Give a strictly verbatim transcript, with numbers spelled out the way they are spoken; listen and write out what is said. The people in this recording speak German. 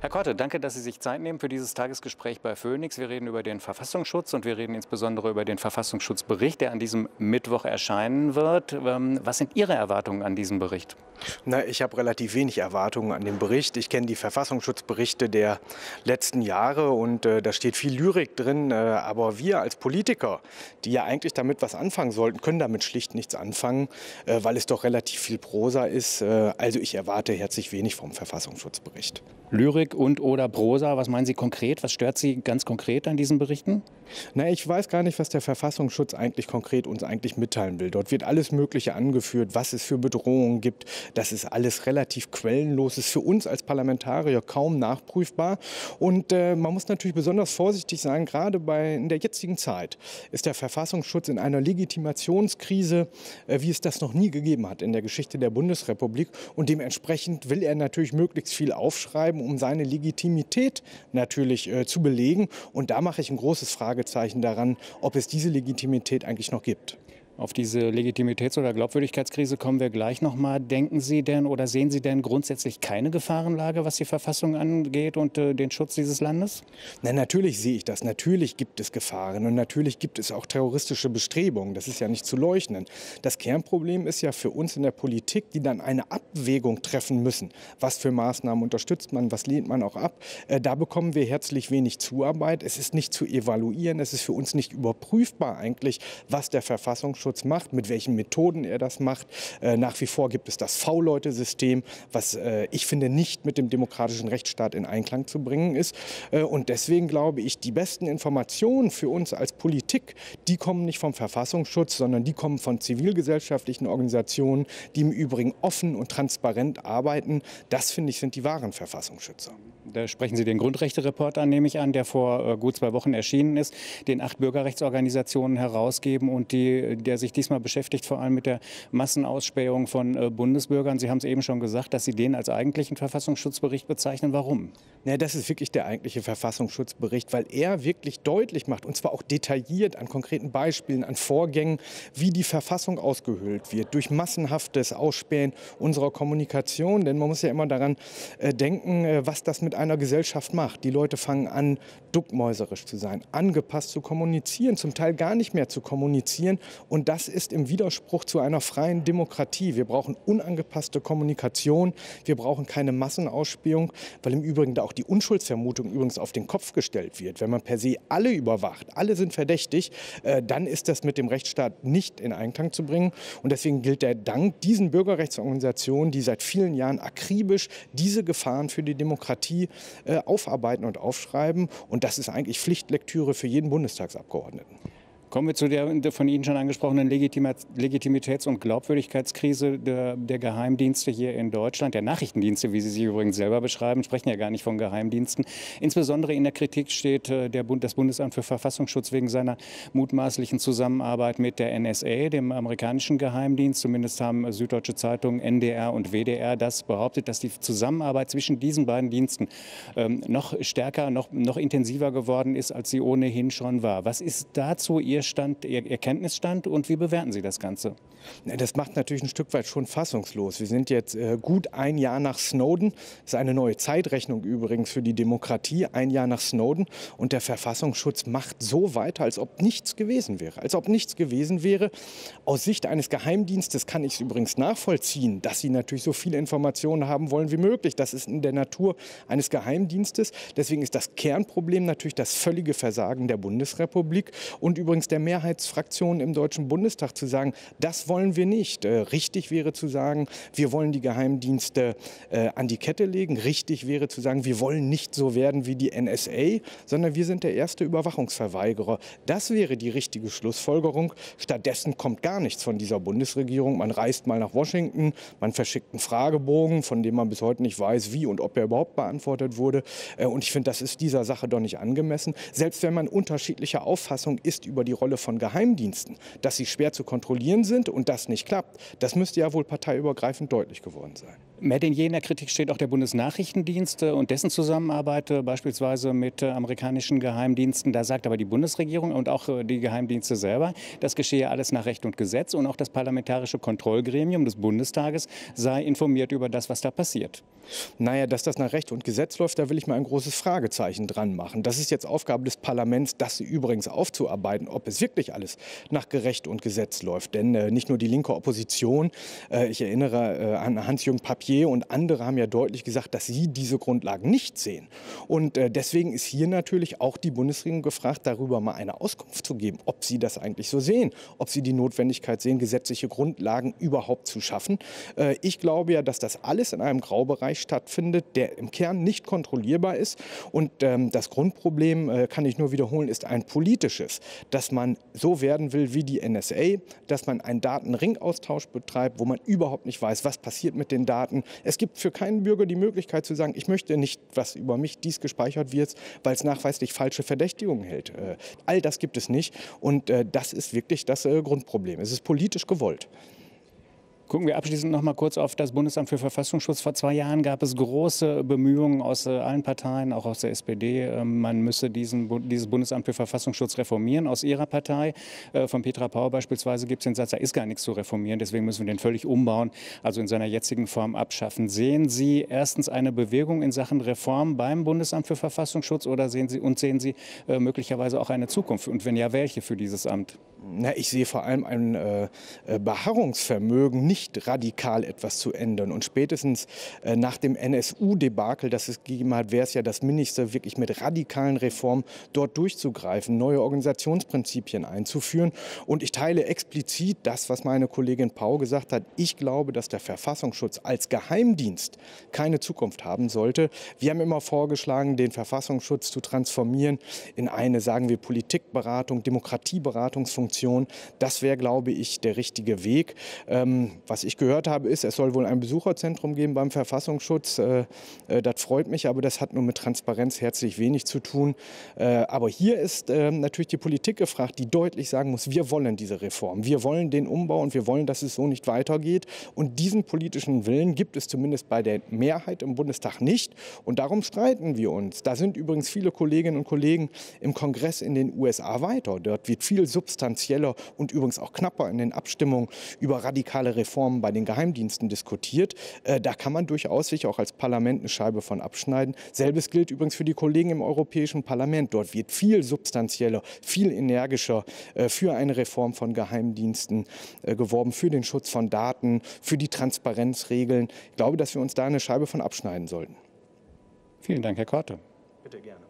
Herr Korte, danke, dass Sie sich Zeit nehmen für dieses Tagesgespräch bei Phoenix. Wir reden über den Verfassungsschutz und wir reden insbesondere über den Verfassungsschutzbericht, der an diesem Mittwoch erscheinen wird. Was sind Ihre Erwartungen an diesen Bericht? Na, ich habe relativ wenig Erwartungen an den Bericht. Ich kenne die Verfassungsschutzberichte der letzten Jahre und äh, da steht viel Lyrik drin. Äh, aber wir als Politiker, die ja eigentlich damit was anfangen sollten, können damit schlicht nichts anfangen, äh, weil es doch relativ viel Prosa ist. Äh, also ich erwarte herzlich wenig vom Verfassungsschutzbericht. Lyrik und oder Prosa, was meinen Sie konkret? Was stört Sie ganz konkret an diesen Berichten? Na, ich weiß gar nicht, was der Verfassungsschutz eigentlich konkret uns eigentlich mitteilen will. Dort wird alles Mögliche angeführt, was es für Bedrohungen gibt. Das ist alles relativ quellenlos, ist für uns als Parlamentarier kaum nachprüfbar. Und äh, man muss natürlich besonders vorsichtig sein, gerade bei, in der jetzigen Zeit ist der Verfassungsschutz in einer Legitimationskrise, äh, wie es das noch nie gegeben hat in der Geschichte der Bundesrepublik. Und dementsprechend will er natürlich möglichst viel aufschreiben, um seine Legitimität natürlich äh, zu belegen. Und da mache ich ein großes Fragezeichen daran, ob es diese Legitimität eigentlich noch gibt. Auf diese Legitimitäts- oder Glaubwürdigkeitskrise kommen wir gleich noch mal. Denken Sie denn oder sehen Sie denn grundsätzlich keine Gefahrenlage, was die Verfassung angeht und äh, den Schutz dieses Landes? Na, natürlich sehe ich das. Natürlich gibt es Gefahren und natürlich gibt es auch terroristische Bestrebungen. Das ist ja nicht zu leugnen. Das Kernproblem ist ja für uns in der Politik, die dann eine Abwägung treffen müssen. Was für Maßnahmen unterstützt man, was lehnt man auch ab? Äh, da bekommen wir herzlich wenig Zuarbeit. Es ist nicht zu evaluieren. Es ist für uns nicht überprüfbar eigentlich, was der Verfassungsschutz macht, mit welchen Methoden er das macht. Äh, nach wie vor gibt es das V-Leute-System, was äh, ich finde nicht mit dem demokratischen Rechtsstaat in Einklang zu bringen ist. Äh, und deswegen glaube ich, die besten Informationen für uns als Politik, die kommen nicht vom Verfassungsschutz, sondern die kommen von zivilgesellschaftlichen Organisationen, die im Übrigen offen und transparent arbeiten. Das, finde ich, sind die wahren Verfassungsschützer. Da sprechen Sie den Grundrechte-Report an, nehme ich an, der vor äh, gut zwei Wochen erschienen ist, den acht Bürgerrechtsorganisationen herausgeben und die, der sich diesmal beschäftigt vor allem mit der Massenausspähung von äh, Bundesbürgern. Sie haben es eben schon gesagt, dass Sie den als eigentlichen Verfassungsschutzbericht bezeichnen. Warum? Ja, das ist wirklich der eigentliche Verfassungsschutzbericht, weil er wirklich deutlich macht, und zwar auch detailliert an konkreten Beispielen, an Vorgängen, wie die Verfassung ausgehöhlt wird, durch massenhaftes Ausspähen unserer Kommunikation. Denn man muss ja immer daran äh, denken, äh, was das mit einer Gesellschaft macht. Die Leute fangen an, duckmäuserisch zu sein, angepasst zu kommunizieren, zum Teil gar nicht mehr zu kommunizieren. Und das ist im Widerspruch zu einer freien Demokratie. Wir brauchen unangepasste Kommunikation, wir brauchen keine Massenausspähung, weil im Übrigen da auch die Unschuldsvermutung übrigens auf den Kopf gestellt wird. Wenn man per se alle überwacht, alle sind verdächtig, äh, dann ist das mit dem Rechtsstaat nicht in Einklang zu bringen. Und deswegen gilt der Dank diesen Bürgerrechtsorganisationen, die seit vielen Jahren akribisch diese Gefahren für die Demokratie äh, aufarbeiten und aufschreiben. Und das ist eigentlich Pflichtlektüre für jeden Bundestagsabgeordneten. Kommen wir zu der von Ihnen schon angesprochenen Legitimitäts- und Glaubwürdigkeitskrise der, der Geheimdienste hier in Deutschland, der Nachrichtendienste, wie Sie sie übrigens selber beschreiben, sprechen ja gar nicht von Geheimdiensten. Insbesondere in der Kritik steht der Bund, das Bundesamt für Verfassungsschutz wegen seiner mutmaßlichen Zusammenarbeit mit der N S A, dem amerikanischen Geheimdienst. Zumindest haben Süddeutsche Zeitung, N D R und W D R das behauptet, dass die Zusammenarbeit zwischen diesen beiden Diensten ähm, noch stärker, noch, noch intensiver geworden ist, als sie ohnehin schon war. Was ist dazu Ihr Stand, Ihr Erkenntnisstand und wie bewerten Sie das Ganze? Das macht natürlich ein Stück weit schon fassungslos. Wir sind jetzt äh, gut ein Jahr nach Snowden. Das ist eine neue Zeitrechnung übrigens für die Demokratie. Ein Jahr nach Snowden. Und der Verfassungsschutz macht so weiter, als ob nichts gewesen wäre. Als ob nichts gewesen wäre. Aus Sicht eines Geheimdienstes kann ich es übrigens nachvollziehen, dass sie natürlich so viele Informationen haben wollen wie möglich. Das ist in der Natur eines Geheimdienstes. Deswegen ist das Kernproblem natürlich das völlige Versagen der Bundesrepublik und übrigens der Mehrheitsfraktionen im Deutschen Bundestag zu sagen, das wollen wir nicht. Äh, richtig wäre zu sagen, wir wollen die Geheimdienste äh, an die Kette legen. Richtig wäre zu sagen, wir wollen nicht so werden wie die N S A, sondern wir sind der erste Überwachungsverweigerer. Das wäre die richtige Schlussfolgerung. Stattdessen kommt gar nichts von dieser Bundesregierung. Man reist mal nach Washington, man verschickt einen Fragebogen, von dem man bis heute nicht weiß, wie und ob er überhaupt beantwortet wurde. Äh, und ich finde, das ist dieser Sache doch nicht angemessen. Selbst wenn man unterschiedlicher Auffassung ist über die Rolle von Geheimdiensten, dass sie schwer zu kontrollieren sind und das nicht klappt, das müsste ja wohl parteiübergreifend deutlich geworden sein. Mehr denn je in der Kritik steht auch der Bundesnachrichtendienst und dessen Zusammenarbeit äh, beispielsweise mit äh, amerikanischen Geheimdiensten. Da sagt aber die Bundesregierung und auch äh, die Geheimdienste selber, das geschehe alles nach Recht und Gesetz und auch das parlamentarische Kontrollgremium des Bundestages sei informiert über das, was da passiert. Naja, dass das nach Recht und Gesetz läuft, da will ich mal ein großes Fragezeichen dran machen. Das ist jetzt Aufgabe des Parlaments, das übrigens aufzuarbeiten, ob es wirklich alles nach Recht und Gesetz läuft. Denn äh, nicht nur die linke Opposition, äh, ich erinnere äh, an Hans-Jürgen Papier und andere haben ja deutlich gesagt, dass sie diese Grundlagen nicht sehen. Und äh, deswegen ist hier natürlich auch die Bundesregierung gefragt, darüber mal eine Auskunft zu geben, ob sie das eigentlich so sehen, ob sie die Notwendigkeit sehen, gesetzliche Grundlagen überhaupt zu schaffen. Äh, ich glaube ja, dass das alles in einem Graubereich stattfindet, der im Kern nicht kontrollierbar ist. Und ähm, das Grundproblem, äh, kann ich nur wiederholen, ist ein politisches, dass man so werden will wie die N S A, dass man einen Datenringaustausch betreibt, wo man überhaupt nicht weiß, was passiert mit den Daten. Es gibt für keinen Bürger die Möglichkeit zu sagen, ich möchte nicht, was über mich dies gespeichert wird, weil es nachweislich falsche Verdächtigungen hält. Äh, all das gibt es nicht und äh, das ist wirklich das äh, Grundproblem. Es ist politisch gewollt. Gucken wir abschließend noch mal kurz auf das Bundesamt für Verfassungsschutz. Vor zwei Jahren gab es große Bemühungen aus äh, allen Parteien, auch aus der S P D. Äh, man müsse diesen, dieses Bundesamt für Verfassungsschutz reformieren. Aus Ihrer Partei, äh, von Petra Pau beispielsweise, gibt es den Satz, da ist gar nichts zu reformieren. Deswegen müssen wir den völlig umbauen, also in seiner jetzigen Form abschaffen. Sehen Sie erstens eine Bewegung in Sachen Reform beim Bundesamt für Verfassungsschutz oder sehen Sie, und sehen Sie äh, möglicherweise auch eine Zukunft? Und wenn ja, welche für dieses Amt? Na, ich sehe vor allem ein äh, Beharrungsvermögen, nicht radikal etwas zu ändern. Und spätestens äh, nach dem N S U-Debakel, das es gegeben hat, wäre es ja das Mindeste, wirklich mit radikalen Reformen dort durchzugreifen, neue Organisationsprinzipien einzuführen. Und ich teile explizit das, was meine Kollegin Pau gesagt hat. Ich glaube, dass der Verfassungsschutz als Geheimdienst keine Zukunft haben sollte. Wir haben immer vorgeschlagen, den Verfassungsschutz zu transformieren in eine, sagen wir, Politikberatung, Demokratieberatungsfunktion. Das wäre, glaube ich, der richtige Weg. Ähm, was ich gehört habe, ist, es soll wohl ein Besucherzentrum geben beim Verfassungsschutz. Äh, äh, das freut mich, aber das hat nur mit Transparenz herzlich wenig zu tun. Äh, aber hier ist äh, natürlich die Politik gefragt, die deutlich sagen muss, wir wollen diese Reform. Wir wollen den Umbau und wir wollen, dass es so nicht weitergeht. Und diesen politischen Willen gibt es zumindest bei der Mehrheit im Bundestag nicht. Und darum streiten wir uns. Da sind übrigens viele Kolleginnen und Kollegen im Kongress in den U S A weiter. Dort wird viel substanzieller und übrigens auch knapper in den Abstimmungen über radikale Reformen bei den Geheimdiensten diskutiert. Äh, da kann man durchaus sich auch als Parlament eine Scheibe von abschneiden. Selbes gilt übrigens für die Kollegen im Europäischen Parlament. Dort wird viel substanzieller, viel energischer äh, für eine Reform von Geheimdiensten äh, geworben, für den Schutz von Daten, für die Transparenzregeln. Ich glaube, dass wir uns da eine Scheibe von abschneiden sollten. Vielen Dank, Herr Korte. Bitte gerne.